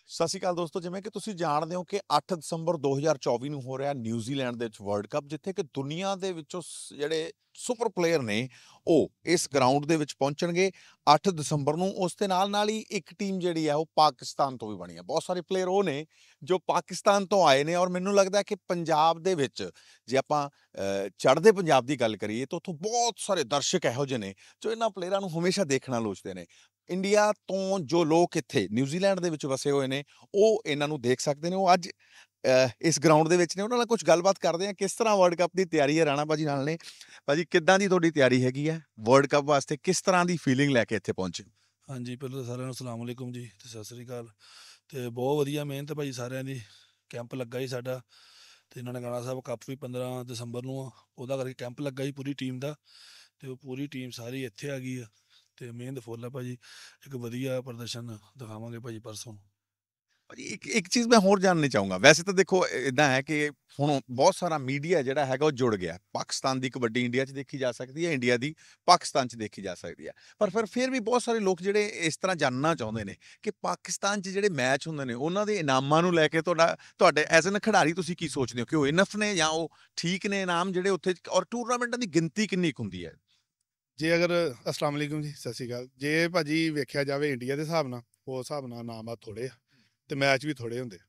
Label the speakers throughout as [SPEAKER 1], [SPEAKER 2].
[SPEAKER 1] ਸਤਿ ਸ਼੍ਰੀ ਅਕਾਲ ਦੋਸਤੋ, ਜਿਵੇਂ ਕਿ ਤੁਸੀਂ ਜਾਣਦੇ ਹੋ ਕਿ 8 ਦਸੰਬਰ 2024 ਨੂੰ ਹੋ ਰਿਹਾ ਨਿਊਜ਼ੀਲੈਂਡ ਦੇ ਵਿੱਚ ਵਰਲਡ ਕੱਪ, ਜਿੱਥੇ ਕਿ ਦੁਨੀਆ ਦੇ ਵਿੱਚੋਂ ਜਿਹੜੇ ਸੁਪਰ ਪਲੇਅਰ ਨੇ ਉਹ ਇਸ ਗਰਾਊਂਡ ਦੇ ਵਿੱਚ ਪਹੁੰਚਣਗੇ 8 ਦਸੰਬਰ ਨੂੰ। ਉਸ ਦੇ ਨਾਲ ਹੀ ਇੱਕ ਟੀਮ ਜਿਹੜੀ ਹੈ ਉਹ ਪਾਕਿਸਤਾਨ ਤੋਂ ਵੀ ਬਣੀ ਹੈ। ਬਹੁਤ ਸਾਰੇ ਪਲੇਅਰ ਉਹ ਨੇ ਜੋ ਪਾਕਿਸਤਾਨ ਤੋਂ ਆਏ ਨੇ, ਔਰ ਮੈਨੂੰ ਲੱਗਦਾ ਕਿ ਪੰਜਾਬ ਦੇ ਵਿੱਚ ਜੇ ਆਪਾਂ ਚੜ੍ਹਦੇ ਪੰਜਾਬ ਦੀ ਗੱਲ ਕਰੀਏ ਤਾਂ ਉੱਥੋਂ ਬਹੁਤ ਸਾਰੇ ਦਰਸ਼ਕ ਇਹੋ ਜਿਹੇ ਨੇ ਜੋ ਇਹਨਾਂ ਪਲੇਅਰਾਂ ਨੂੰ ਹਮੇਸ਼ਾ ਦੇਖਣਾ ਲੋਚਦੇ ਨੇ। ਇੰਡੀਆ ਤੋਂ ਜੋ ਲੋਕ ਇੱਥੇ ਨਿਊਜ਼ੀਲੈਂਡ ਦੇ ਵਿੱਚ ਵਸੇ ਹੋਏ ਨੇ ਉਹ ਇਹਨਾਂ ਨੂੰ ਦੇਖ ਸਕਦੇ ਨੇ। ਉਹ ਅੱਜ ਇਸ ਗਰਾਊਂਡ ਦੇ ਵਿੱਚ ਨੇ, ਉਹਨਾਂ ਨਾਲ ਕੁਝ ਗੱਲਬਾਤ ਕਰਦੇ ਆ। ਕਿਸ ਤਰ੍ਹਾਂ ਵਰਲਡ ਕੱਪ ਦੀ ਤਿਆਰੀ ਹੈ? ਰਾਣਾ ਭਾਜੀ ਨਾਲ ਨੇ। ਭਾਜੀ, ਕਿੱਦਾਂ ਦੀ ਤੁਹਾਡੀ ਤਿਆਰੀ ਹੈਗੀ ਹੈ ਵਰਲਡ ਕੱਪ ਵਾਸਤੇ? ਕਿਸ ਤਰ੍ਹਾਂ ਦੀ ਫੀਲਿੰਗ ਲੈ ਕੇ ਇੱਥੇ ਪਹੁੰਚੇ?
[SPEAKER 2] ਹਾਂਜੀ, ਪਹਿਲਾਂ ਤਾਂ ਸਾਰਿਆਂ ਨੂੰ ਸਲਾਮ ਅਲੈਕੁਮ ਜੀ ਤੇ ਸਤਿ ਸ੍ਰੀ ਅਕਾਲ। ਤੇ ਬਹੁਤ ਵਧੀਆ ਮਿਹਨਤ ਭਾਜੀ ਸਾਰਿਆਂ ਦੀ। ਕੈਂਪ ਲੱਗਾ ਜੀ ਸਾਡਾ, ਤੇ ਇਹਨਾਂ ਨੇ ਨਨਕਾਣਾ ਸਾਹਿਬ ਕੱਪ ਵੀ 15 ਦਸੰਬਰ ਨੂੰ ਆ, ਉਹਦਾ ਕਰਕੇ ਕੈਂਪ ਲੱਗਾ ਜੀ ਪੂਰੀ ਟੀਮ ਦਾ। ਤੇ ਉਹ ਪੂਰੀ ਟੀਮ ਸਾਰੀ ਇੱਥੇ ਆ ਗਈ ਆ ਤੇ ਮਿਹਨਤ ਫੁੱਲ ਆ ਭਾਜੀ। ਇੱਕ ਵਧੀਆ ਪ੍ਰਦਰਸ਼ਨ ਦਿਖਾਵਾਂਗੇ ਭਾਜੀ ਪਰਸੋਂ।
[SPEAKER 1] ਭਾਜੀ, ਇੱਕ ਇੱਕ ਚੀਜ਼ ਮੈਂ ਹੋਰ ਜਾਣਨੀ ਚਾਹੂੰਗਾ। ਵੈਸੇ ਤਾਂ ਦੇਖੋ ਇਦਾਂ ਹੈ ਕਿ ਹੁਣ ਬਹੁਤ ਸਾਰਾ ਮੀਡੀਆ ਜਿਹੜਾ ਹੈਗਾ ਉਹ ਜੁੜ ਗਿਆ। ਪਾਕਿਸਤਾਨ ਦੀ ਕਬੱਡੀ ਇੰਡੀਆ 'ਚ ਦੇਖੀ ਜਾ ਸਕਦੀ ਹੈ, ਇੰਡੀਆ ਦੀ ਪਾਕਿਸਤਾਨ 'ਚ ਦੇਖੀ ਜਾ ਸਕਦੀ ਹੈ। ਪਰ ਫਿਰ ਵੀ ਬਹੁਤ ਸਾਰੇ ਲੋਕ ਜਿਹੜੇ ਇਸ ਤਰ੍ਹਾਂ ਜਾਣਨਾ ਚਾਹੁੰਦੇ ਨੇ ਕਿ ਪਾਕਿਸਤਾਨ 'ਚ ਜਿਹੜੇ ਮੈਚ ਹੁੰਦੇ ਨੇ ਉਹਨਾਂ ਦੇ ਇਨਾਮਾਂ ਨੂੰ ਲੈ ਕੇ ਤੁਹਾਡੇ ਐਜ਼ ਐਨ ਖਿਡਾਰੀ ਤੁਸੀਂ ਕੀ ਸੋਚਦੇ ਹੋ ਕਿ ਉਹ ਇਨਫ ਨੇ ਜਾਂ ਉਹ ਠੀਕ ਨੇ ਇਨਾਮ ਜਿਹੜੇ ਉੱਥੇ, ਔਰ ਟੂਰਨਾਮੈਂਟਾਂ ਦੀ ਗਿਣਤੀ ਕਿੰਨੀ ਕੁ ਹੁੰਦੀ ਹੈ?
[SPEAKER 3] ਜੇ ਅਗਰ ਅਸਲਾਮ ਵਾਲੇਕੁਮ ਜੀ, ਸਤਿ ਸ਼੍ਰੀ ਅਕਾਲ। ਜੇ ਭਾਜੀ ਵੇਖਿਆ ਜਾਵੇ ਇੰਡੀਆ ਦੇ ਹਿਸਾਬ ਨਾਲ, ਉਸ ਹਿਸਾਬ ਨਾਲ ਨਾਮ ਆ ਥੋੜ੍ਹੇ ਆ ਤੇ ਮੈਚ ਵੀ ਥੋੜ੍ਹੇ ਹੁੰਦੇ।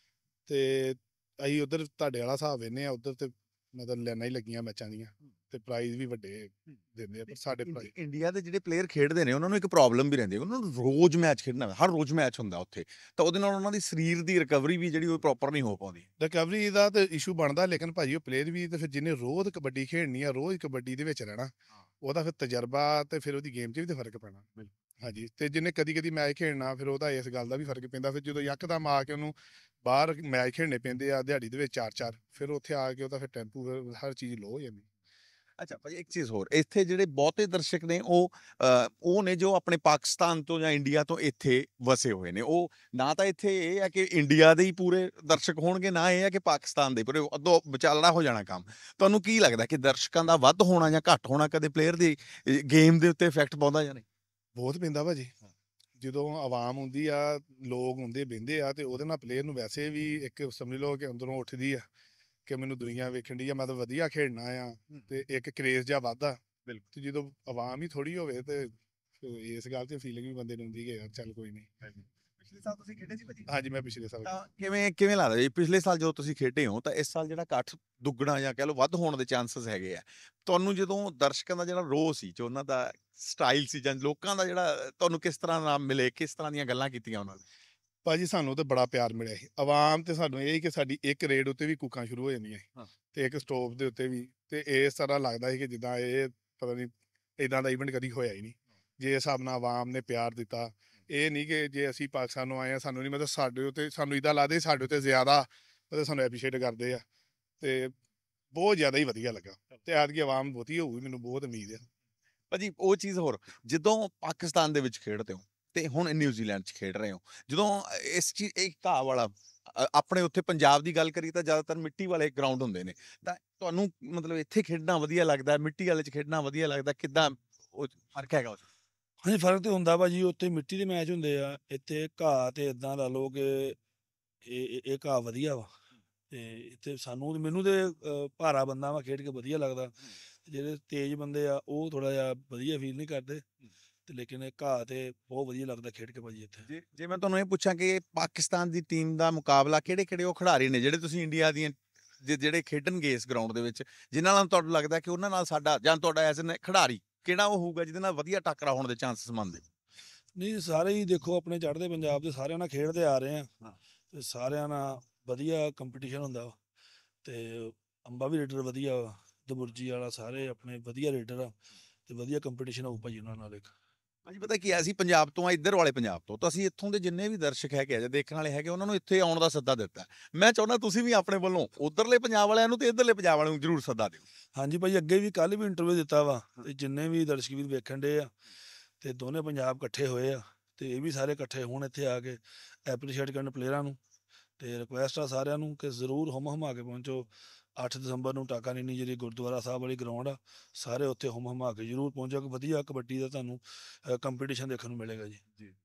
[SPEAKER 3] ਤੇ ਅਸੀਂ ਉੱਧਰ ਤੁਹਾਡੇ ਵਾਲਾ ਹਿਸਾਬ ਵੇਖਦੇ ਆ, ਉੱਧਰ ਤੇ ਮਤਲਬ ਲਾਈਨਾਂ ਹੀ ਲੱਗੀਆਂ ਮੈਚਾਂ ਦੀਆਂ ਤੇ ਪ੍ਰਾਈਜ਼ ਵੀ ਵੱਡੇ ਦਿੰਦੇ ਆ। ਪਰ ਸਾਡੇ ਪ੍ਰਾਈਜ਼
[SPEAKER 1] ਇੰਡੀਆ ਦੇ ਜਿਹੜੇ ਪਲੇਅਰ ਖੇਡਦੇ ਨੇ ਉਹਨਾਂ ਨੂੰ ਇੱਕ ਪ੍ਰੋਬਲਮ ਵੀ ਰਹਿੰਦੀ ਹੈ, ਉਹਨਾਂ ਨੂੰ ਰੋਜ਼ ਮੈਚ ਖੇਡਣਾ, ਹਰ ਰੋਜ਼ ਮੈਚ ਹੁੰਦਾ ਉੱਥੇ, ਤਾਂ ਉਹਦੇ ਨਾਲ ਉਹਨਾਂ ਦੀ ਸਰੀਰ ਦੀ ਰਿਕਵਰੀ ਵੀ ਜਿਹੜੀ ਉਹ ਪ੍ਰੋਪਰ ਨਹੀਂ ਹੋ ਪਾਉਂਦੀ।
[SPEAKER 3] ਰਿਕਵਰੀ ਦਾ ਤੇ ਇਸ਼ੂ ਬਣਦਾ, ਲੇਕਿਨ ਭਾਜੀ ਉਹ ਪਲੇਅਰ ਵੀ ਤੇ ਫਿਰ ਜਿਹਨੇ ਰੋਜ਼ ਕਬੱਡੀ ਖੇਡਣੀ ਆ, ਰੋਜ਼ ਕਬੱਡੀ ਦੇ ਵਿੱਚ ਰਹਿਣਾ, ਉਹਦਾ ਫਿਰ ਤਜਰਬਾ ਤੇ ਫਿਰ ਉਹਦੀ ਗੇਮ 'ਚ ਵੀ ਤੇ ਫਰਕ ਪੈਣਾ। ਹਾਂਜੀ, ਤੇ ਜਿਹਨੇ ਕਦੀ ਕਦੀ ਮੈਚ ਖੇਡਣਾ ਫਿਰ ਉਹਦਾ ਇਸ ਗੱਲ ਦਾ ਵੀ ਫਰਕ ਪੈਂਦਾ। ਫਿਰ ਜਦੋਂ ਯਕਦਮ ਆ ਕੇ ਉਹਨੂੰ ਬਾਹਰ ਮੈਚ ਖੇਡਣੇ ਪੈਂਦੇ ਆ ਦਿਹਾੜੀ ਦੇ ਵਿੱਚ ਚਾਰ ਚਾਰ, ਫਿਰ ਉੱਥੇ ਆ ਕੇ ਉਹਦਾ ਫਿਰ ਟੈਂਪੂ ਫਿਰ ਹਰ ਚੀਜ਼ ਲੋ ਹੋ ਜਾਂਦੀ।
[SPEAKER 1] ਅੱਛਾ ਭਾਜੀ, ਇੱਕ ਚੀਜ਼ ਹੋਰ, ਇੱਥੇ ਜਿਹੜੇ ਬਹੁਤੇ ਦਰਸ਼ਕ ਨੇ ਉਹ ਨੇ ਜੋ ਆਪਣੇ ਪਾਕਿਸਤਾਨ ਤੋਂ ਜਾਂ ਇੰਡੀਆ ਤੋਂ ਇੱਥੇ ਵਸੇ ਹੋਏ ਨੇ। ਉਹ ਨਾ ਤਾਂ ਇੱਥੇ ਇਹ ਹੈ ਕਿ ਇੰਡੀਆ ਦੇ ਹੀ ਪੂਰੇ ਦਰਸ਼ਕ ਹੋਣਗੇ, ਨਾ ਇਹ ਹੈ ਕਿ ਪਾਕਿਸਤਾਨ ਦੇ ਪੂਰੇ। ਅੱਧੋ ਵਿਚਾਲੜਾ ਹੋ ਜਾਣਾ ਕੰਮ। ਤੁਹਾਨੂੰ ਕੀ ਲੱਗਦਾ ਕਿ ਦਰਸ਼ਕਾਂ ਦਾ ਵੱਧ ਹੋਣਾ ਜਾਂ ਘੱਟ ਹੋਣਾ ਕਦੇ ਪਲੇਅਰ ਦੀ ਗੇਮ ਦੇ ਉੱਤੇ ਇਫੈਕਟ ਪਾਉਂਦਾ ਜਾਂ ਨਹੀਂ?
[SPEAKER 3] ਬਹੁਤ ਪੈਂਦਾ ਭਾਜੀ। ਜਦੋਂ ਆਵਾਮ ਹੁੰਦੀ ਆ, ਲੋਕ ਹੁੰਦੇ ਬਹਿੰਦੇ ਆ, ਤੇ ਉਹਦੇ ਨਾਲ ਪਲੇਅਰ ਨੂੰ ਵੈਸੇ ਵੀ ਇੱਕ ਸਮਝ ਲਓ ਕਿ ਅੰਦਰੋਂ ਉੱਠਦੀ ਆ ਕਿ ਮੈਨੂੰ ਦੁਨੀਆ ਵੇਖਣ ਦੀ ਆ, ਮੈਂ ਤਾਂ ਵਧੀਆ ਖੇਡਣਾ ਆ। ਤੇ ਇੱਕ ਕਰੇਜ਼ ਜਿਹਾ ਵੱਧਦਾ।
[SPEAKER 1] ਬਿਲਕੁਲ।
[SPEAKER 3] ਤੇ ਜਦੋਂ ਆਵਾਮ ਹੀ ਥੋੜੀ ਹੋਵੇ ਤੇ ਫਿਰ ਇਸ ਗੱਲ ਤੇ ਫੀਲਿੰਗ ਵੀ ਬੰਦੇ ਨੂੰ ਹੁੰਦੀ ਕਿ ਯਾਰ ਚੱਲ ਕੋਈ ਨਹੀਂ।
[SPEAKER 1] ਪਿਛਲੇ ਸਾਲ ਤੁਸੀਂ ਖੇਡੇ ਸੀ ਭਾਜੀ?
[SPEAKER 3] ਹਾਂਜੀ, ਮੈਂ ਪਿਛਲੇ ਸਾਲ
[SPEAKER 1] ਤਾਂ ਕਿਵੇਂ ਕਿਵੇਂ ਲੱਗਦਾ ਜੀ ਪਿਛਲੇ ਸਾਲ ਜਦੋਂ ਤੁਸੀਂ ਖੇਡੇ ਹੋ, ਤਾਂ ਇਸ ਸਾਲ ਜਿਹੜਾ ਇਕੱਠ ਦੁੱਗਣਾ ਜਾਂ ਕਹਿ ਲਓ ਵੱਧ ਹੋਣ ਦੇ ਚਾਂਸਸ ਹੈਗੇ ਆ? ਤੁਹਾਨੂੰ ਜਦੋਂ ਦਰਸ਼ਕਾਂ ਦਾ ਜਿਹੜਾ ਰੋਹ ਸੀ, ਜੋ ਉਹਨਾਂ ਦਾ ਸਟਾਈਲ ਸੀ, ਜਾਂ ਲੋਕਾਂ ਦਾ ਜਿਹੜਾ ਤੁਹਾਨੂੰ ਕਿਸ ਤਰ੍ਹਾਂ ਨਾਲ ਮਿਲੇ, ਕਿਸ ਤਰ੍ਹਾਂ ਦੀਆਂ ਗੱਲਾਂ ਕੀਤੀਆਂ ਉਹਨਾਂ ਨੇ?
[SPEAKER 3] ਭਾਜੀ ਸਾਨੂੰ ਤਾਂ ਬੜਾ ਪਿਆਰ ਮਿਲਿਆ ਸੀ ਆਵਾਮ ਤੇ ਸਾਨੂੰ। ਇਹ ਹੀ ਕਿ ਸਾਡੀ ਇੱਕ ਰੇਡ ਉੱਤੇ ਵੀ ਕੂਕਾਂ ਸ਼ੁਰੂ ਹੋ ਜਾਂਦੀਆਂ ਸੀ
[SPEAKER 1] ਹਾਂ।
[SPEAKER 3] ਤੇ ਇੱਕ ਸਟੋਪ ਦੇ ਉੱਤੇ ਵੀ। ਤੇ ਇਸ ਤਰ੍ਹਾਂ ਲੱਗਦਾ ਸੀ ਕਿ ਜਿੱਦਾਂ ਇਹ ਪਤਾ ਨਹੀਂ ਇਦਾਂ ਦਾ ਇਵੈਂਟ ਕਦੀ ਹੋਇਆ ਹੀ ਨਹੀਂ। ਜੇ ਹਿਸਾਬ ਨਾਲ ਆਵਾਮ ਨੇ ਪਿਆਰ ਦਿੱਤਾ, ਇਹ ਨਹੀਂ ਕਿ ਜੇ ਅਸੀਂ ਪਾਕਿਸਤਾਨ ਨੂੰ ਆਏ ਆ ਸਾਨੂੰ ਨਹੀਂ, ਮਤਲਬ ਸਾਡੇ ਉੱਤੇ ਸਾਨੂੰ ਇਦਾਂ ਲੱਗਦਾ ਸਾਡੇ ਉੱਤੇ ਜ਼ਿਆਦਾ ਮਤਲਬ ਸਾਨੂੰ ਐਪਰੀਸ਼ੀਏਟ ਕਰਦੇ ਆ। ਤੇ ਬਹੁਤ ਜ਼ਿਆਦਾ ਹੀ ਵਧੀਆ ਲੱਗਾ। ਤੇ ਐਤਕੀ ਆਵਾਮ ਬਹੁਤੀ ਹੋਊਗੀ, ਮੈਨੂੰ ਬਹੁਤ ਉਮੀਦ ਆ।
[SPEAKER 1] ਭਾਜੀ, ਉਹ ਚੀਜ਼ ਹੋਰ, ਜਦੋਂ ਪਾਕਿਸਤਾਨ ਦੇ ਵਿੱਚ ਖੇਡਦੇ ਹੋ ਤੇ ਹੁਣ ਨਿਊਜ਼ੀਲੈਂਡ 'ਚ ਖੇਡ ਰਹੇ ਹੋ, ਜਦੋਂ ਇਸ ਚੀਜ਼ ਇਹ ਘਾਹ ਵਾਲਾ ਆਪਣੇ ਉੱਥੇ ਪੰਜਾਬ ਦੀ ਗੱਲ ਕਰੀਏ ਤਾਂ ਜ਼ਿਆਦਾਤਰ ਮਿੱਟੀ ਵਾਲੇ ਗਰਾਊਂਡ ਹੁੰਦੇ ਨੇ, ਤਾਂ ਤੁਹਾਨੂੰ ਮਤਲਬ ਇੱਥੇ ਖੇਡਣਾ ਵਧੀਆ ਲੱਗਦਾ, ਮਿੱਟੀ ਵਾਲੇ 'ਚ ਖੇਡਣਾ ਵਧੀਆ ਲੱਗਦਾ? ਕਿੱਦਾਂ ਉਹ ਫਰਕ ਹੈਗਾ ਉਸ 'ਚ?
[SPEAKER 2] ਹਾਂਜੀ, ਫਰਕ ਤੇ ਹੁੰਦਾ ਭਾਜੀ। ਉੱਥੇ ਮਿੱਟੀ ਦੇ ਮੈਚ ਹੁੰਦੇ ਆ, ਇੱਥੇ ਘਾਹ ਤੇ ਇਦਾਂ ਲਾ ਲਓ ਕਿ ਇਹ ਘਾਹ ਵਧੀਆ ਵਾ। ਤੇ ਇੱਥੇ ਮੈਨੂੰ ਤੇ ਭਾਰਾ ਬੰਦਾ ਵਾ ਖੇਡ ਕੇ ਵਧੀਆ ਲੱਗਦਾ। ਜਿਹੜੇ ਤੇਜ਼ ਬੰਦੇ ਆ ਉਹ ਥੋੜਾ ਜਿਹਾ ਵਧੀਆ ਫੀਲ ਨਹੀਂ ਕਰਦੇ। ਤੇ ਲੇਕਿਨ ਇਹ ਘਾਹ ਤੇ ਬਹੁਤ ਵਧੀਆ ਲੱਗਦਾ ਖੇਡ ਕੇ ਭਾਜੀ ਇੱਥੇ।
[SPEAKER 1] ਜੇ ਮੈਂ ਤੁਹਾਨੂੰ ਇਹ ਪੁੱਛਾਂ ਕਿ ਪਾਕਿਸਤਾਨ ਦੀ ਟੀਮ ਦਾ ਮੁਕਾਬਲਾ ਕਿਹੜੇ-ਕਿਹੜੇ ਉਹ ਖਿਡਾਰੀ ਨੇ ਜਿਹੜੇ ਤੁਸੀਂ ਇੰਡੀਆ ਦੀਆਂ ਜਿਹੜੇ ਖੇਡਣਗੇ ਇਸ ਗਰਾਊਂਡ ਦੇ ਵਿੱਚ, ਜਿਨ੍ਹਾਂ ਨਾਲ ਤੁਹਾਨੂੰ ਲੱਗਦਾ ਕਿ ਉਹਨਾਂ ਨਾਲ ਸਾਡਾ ਜਾਂ ਤੁਹਾਡਾ ਐਜ਼ ਐਨ ਖਿਡਾਰੀ ਕਿਹੜਾ ਉਹ ਹੋਊਗਾ ਜਿਹਦੇ ਨਾਲ ਵਧੀਆ ਟੱਕਰਾ ਹੋਣ ਦੇ ਚਾਂਸਸ ਮੰਨਦੇ?
[SPEAKER 2] ਨਹੀਂ, ਸਾਰੇ ਹੀ ਦੇਖੋ ਆਪਣੇ ਚੜ੍ਹਦੇ ਪੰਜਾਬ ਦੇ ਸਾਰਿਆਂ ਨਾਲ ਖੇਡਦੇ ਆ ਰਹੇ ਆ।
[SPEAKER 1] ਹਾਂ।
[SPEAKER 2] ਤੇ ਸਾਰਿਆਂ ਨਾਲ ਵਧੀਆ ਕੰਪੀਟੀਸ਼ਨ ਹੁੰਦਾ ਵਾ। ਤੇ ਅੰਬਾ ਵੀ ਰੇਡਰ ਵਧੀਆ ਵਾ, ਦਬੁਰਜੀ ਵਾਲਾ, ਸਾਰੇ ਆਪਣੇ ਵਧੀਆ ਰੇਡਰ ਆ। ਤੇ ਵਧੀਆ ਕੰਪੀਟੀਸ਼ਨ ਹੋਊ ਭਾਜੀ ਉਹਨਾਂ ਨਾਲ ਇੱਕ।
[SPEAKER 1] ਭਾਜੀ, ਪਤਾ ਕੀ ਹੈ, ਅਸੀਂ ਪੰਜਾਬ ਤੋਂ ਆ, ਇੱਧਰ ਵਾਲੇ ਪੰਜਾਬ ਤੋਂ, ਤਾਂ ਅਸੀਂ ਇੱਥੋਂ ਦੇ ਜਿੰਨੇ ਵੀ ਦਰਸ਼ਕ ਹੈਗੇ ਆ ਜਾਂ ਦੇਖਣ ਵਾਲੇ ਹੈਗੇ, ਉਹਨਾਂ ਨੂੰ ਇੱਥੇ ਆਉਣ ਦਾ ਸੱਦਾ ਦਿੱਤਾ। ਮੈਂ ਚਾਹੁੰਦਾ ਤੁਸੀਂ ਵੀ ਆਪਣੇ ਵੱਲੋਂ ਉੱਧਰਲੇ ਪੰਜਾਬ ਵਾਲਿਆਂ ਨੂੰ ਤੇ ਇੱਧਰਲੇ ਪੰਜਾਬ ਵਾਲਿਆਂ ਨੂੰ ਜ਼ਰੂਰ ਸੱਦਾ ਦਿਓ।
[SPEAKER 2] ਹਾਂਜੀ ਭਾਜੀ, ਅੱਗੇ ਵੀ ਕੱਲ ਵੀ ਇੰਟਰਵਿਊ ਦਿੱਤਾ ਵਾ ਤੇ ਜਿੰਨੇ ਵੀ ਦਰਸ਼ਕ ਵੀਰ ਵੇਖਣ ਡੇ ਆ ਤੇ ਦੋਨੇ ਪੰਜਾਬ ਇਕੱਠੇ ਹੋਏ ਆ। ਤੇ ਇਹ ਵੀ ਸਾਰੇ ਇਕੱਠੇ ਹੋਣ ਇੱਥੇ ਆ ਕੇ ਐਪਰੀਸ਼ੀਏਟ ਕਰਨ ਪਲੇਅਰਾਂ ਨੂੰ। ਤੇ ਰਿਕੁਐਸਟ ਆ ਸਾਰਿਆਂ ਨੂੰ ਕਿ ਜ਼ਰੂਰ ਹੁਮ ਹੁਮਾ ਕੇ ਪਹੁੰਚੋ। 8 ਦਸੰਬਰ ਨੂੰ ਟਾਕਾ ਨੀਨੀ ਜਿਹੜੀ ਗੁਰਦੁਆਰਾ ਸਾਹਿਬ ਵਾਲੀ ਗਰਾਊਂਡ ਆ, ਸਾਰੇ ਉੱਥੇ ਹੁਮ ਹੁਮਾ ਕੇ ਜ਼ਰੂਰ ਪਹੁੰਚੋ ਕਿ ਵਧੀਆ ਕਬੱਡੀ ਦਾ ਤੁਹਾਨੂੰ ਕੰਪੀਟੀਸ਼ਨ ਦੇਖਣ ਨੂੰ ਮਿਲੇਗਾ ਜੀ।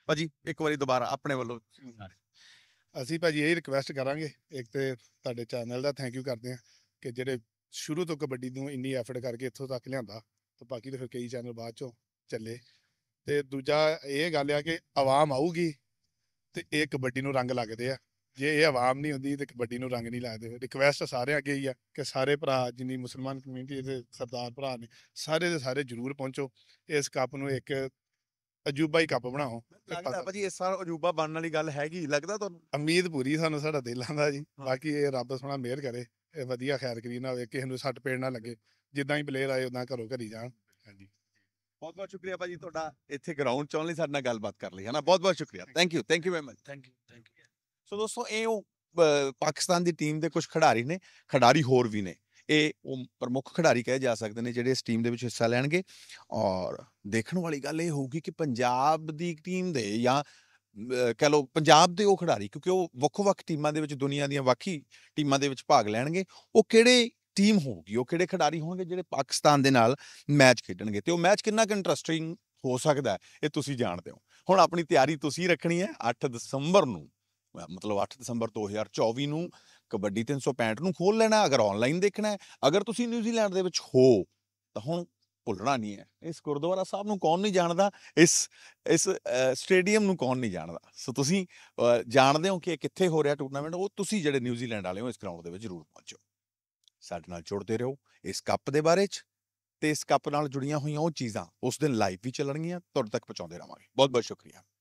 [SPEAKER 1] ਭਾਜੀ ਇੱਕ ਵਾਰੀ ਦੁਬਾਰਾ ਆਪਣੇ ਵੱਲੋਂ
[SPEAKER 3] ਅਸੀਂ ਭਾਜੀ ਇਹ ਰਿਕਵੈਸਟ ਕਰਾਂਗੇ, ਇੱਕ ਤੇ ਤੁਹਾਡੇ ਚੈਨਲ ਦਾ ਥੈਂਕ ਯੂ ਕਰਦੇ ਹਾਂ ਕਿ ਜਿਹੜੇ ਸ਼ੁਰੂ ਤੋਂ ਕਬੱਡੀ ਨੂੰ ਇੰਨੀ ਐਫਰਟ ਕਰਕੇ ਇੱਥੋਂ ਤੱਕ ਲਿਆਂਦਾ, ਤੇ ਬਾਕੀ ਤਾਂ ਫਿਰ ਕਈ ਚੈਨਲ ਬਾਅਦ ਚੋਂ ਚੱਲੇ। ਤੇ ਦੂਜਾ ਇਹ ਗੱਲ ਆ ਕਿ ਆਵਾਮ ਆਊਗੀ ਤੇ ਇਹ ਕਬੱਡੀ ਨੂੰ ਰੰਗ ਲੱਗਦੇ ਆ, ਜੇ ਇਹ ਆਵਾਮ ਨਹੀਂ ਹੁੰਦੀ ਤੇ ਕਬੱਡੀ ਨੂੰ ਰੰਗ ਨਹੀਂ ਲੱਗਦੇ। ਰਿਕਵੈਸਟ ਸਾਰੇ ਅੱਗੇ ਹੀ ਆ ਕਿ ਸਾਰੇ ਭਰਾ, ਜਿੰਨੀ ਮੁਸਲਮਾਨ ਕਮਿਊਨਿਟੀ ਦੇ ਸਰਦਾਰ ਭਰਾ ਨੇ, ਸਾਰੇ ਦੇ ਸਾਰੇ ਜ਼ਰੂਰ ਪਹੁੰਚੋ, ਇਸ ਕੱਪ ਨੂੰ ਇੱਕ ਅਜੂਬਾ ਹੀ ਕੱਪ ਬਣਾਓ।
[SPEAKER 1] ਲੱਗਦਾ ਭਾਜੀ ਇਸ ਸਾਲ ਅਜੂਬਾ ਬਣਨ ਵਾਲੀ ਗੱਲ ਹੈਗੀ, ਲੱਗਦਾ ਤੁਹਾਨੂੰ?
[SPEAKER 3] ਉਮੀਦ ਪੂਰੀ ਸਾਨੂੰ ਸਾਡਾ ਦਿਲਾਂ ਦਾ ਜੀ, ਬਾਕੀ ਇਹ ਰੱਬ ਸੋਹਣਾ ਮਿਹਰ ਕਰੇ, ਇਹ ਵਧੀਆ ਖੈਰ ਕਰੀ ਨਾ ਹੋਵੇ, ਕਿਸੇ ਨੂੰ ਸੱਟ ਪੇੜ ਨਾ ਲੱਗੇ, ਜਿੱਦਾਂ ਹੀ ਪਲੇਅਰ ਆਏ ਉਦਾਂ ਘਰੋਂ ਘਰੀ ਜਾਣ। ਹਾਂਜੀ,
[SPEAKER 1] ਬਹੁਤ ਬਹੁਤ ਸ਼ੁਕਰੀਆ ਭਾਜੀ ਤੁਹਾਡਾ, ਇੱਥੇ ਗਰਾਊਂਡ ਚ ਆਉਣ ਲਈ ਸਾਡੇ ਨਾਲ ਗੱਲਬਾਤ ਕਰ ਲਈ ਹੈ ਨਾ, ਬਹੁਤ ਬਹੁਤ ਸ਼ੁਕਰੀਆ, thank you very much.
[SPEAKER 2] Thank you
[SPEAKER 1] so ਦੋਸਤੋ ਇਹ ਉਹ ਪਾਕਿਸਤਾਨ ਦੀ ਟੀਮ ਦੇ ਕੁਝ ਖਿਡਾਰੀ ਨੇ, ਖਿਡਾਰੀ ਹੋਰ ਵੀ ਨੇ, ਇਹ ਉਹ ਪ੍ਰਮੁੱਖ ਖਿਡਾਰੀ ਕਹੇ ਜਾ ਸਕਦੇ ਨੇ ਜਿਹੜੇ ਇਸ ਟੀਮ ਦੇ ਵਿੱਚ ਹਿੱਸਾ ਲੈਣਗੇ। ਔਰ ਦੇਖਣ ਵਾਲੀ ਗੱਲ ਇਹ ਹੋਊਗੀ ਕਿ ਪੰਜਾਬ ਦੀ ਟੀਮ ਦੇ ਜਾਂ ਕਹਿ ਲਓ ਪੰਜਾਬ ਦੇ ਉਹ ਖਿਡਾਰੀ, ਕਿਉਂਕਿ ਉਹ ਵੱਖੋ-ਵੱਖ ਟੀਮਾਂ ਦੇ ਵਿੱਚ, ਦੁਨੀਆ ਦੀਆਂ ਬਾਕੀ ਟੀਮਾਂ ਦੇ ਵਿੱਚ ਭਾਗ ਲੈਣਗੇ, ਉਹ ਕਿਹੜੇ ਟੀਮ ਹੋਊਗੀ, ਉਹ ਕਿਹੜੇ ਖਿਡਾਰੀ ਹੋਣਗੇ ਜਿਹੜੇ ਪਾਕਿਸਤਾਨ ਦੇ ਨਾਲ ਮੈਚ ਖੇਡਣਗੇ, ਤੇ ਉਹ ਮੈਚ ਕਿੰਨਾ ਕੁ ਇੰਟਰਸਟਿੰਗ ਹੋ ਸਕਦਾ ਇਹ ਤੁਸੀਂ ਜਾਣਦੇ ਹੋ। ਹੁਣ ਆਪਣੀ ਤਿਆਰੀ ਤੁਸੀਂ ਰੱਖਣੀ ਹੈ 8 ਦਸੰਬਰ ਨੂੰ, ਮਤਲਬ 8 ਦਸੰਬਰ 2024 ਨੂੰ ਕਬੱਡੀ 365 ਨੂੰ ਖੋਲ ਲੈਣਾ, ਅਗਰ ਆਨਲਾਈਨ ਦੇਖਣਾ ਹੈ। ਅਗਰ ਤੁਸੀਂ ਨਿਊਜ਼ੀਲੈਂਡ ਦੇ ਵਿੱਚ ਹੋ ਤਾਂ ਹੁਣ ਭੁੱਲਣਾ ਨਹੀਂ ਹੈ, ਇਸ ਗੁਰਦੁਆਰਾ ਸਾਹਿਬ ਨੂੰ ਕੌਣ ਨਹੀਂ ਜਾਣਦਾ, ਇਸ ਸਟੇਡੀਅਮ ਨੂੰ ਕੌਣ ਨਹੀਂ ਜਾਣਦਾ। ਸੋ ਤੁਸੀਂ ਜਾਣਦੇ ਹੋ ਕਿ ਇਹ ਕਿੱਥੇ ਹੋ ਰਿਹਾ ਟੂਰਨਾਮੈਂਟ, ਉਹ ਤੁਸੀਂ ਜਿਹੜੇ ਨਿਊਜ਼ੀਲੈਂਡ ਵਾਲੇ ਹੋ ਇਸ ਗਰਾਊਂਡ ਦੇ ਵਿੱਚ ਜ਼ਰੂਰ ਪਹੁੰਚੋ। ਸਾਡੇ ਨਾਲ ਜੁੜਦੇ ਰਹੋ ਇਸ ਕੱਪ ਦੇ ਬਾਰੇ 'ਚ, ਤੇ ਇਸ ਕੱਪ ਨਾਲ ਜੁੜੀਆਂ ਹੋਈਆਂ ਉਹ ਚੀਜ਼ਾਂ ਉਸ ਦਿਨ ਲਾਈਵ ਵੀ ਚੱਲਣਗੀਆਂ, ਤੁਹਾਡੇ ਤੱਕ ਪਹੁੰਚਾਉਂਦੇ ਰਹਾਂਗੇ। ਬਹੁਤ ਬਹੁਤ ਸ਼ੁਕਰੀਆ।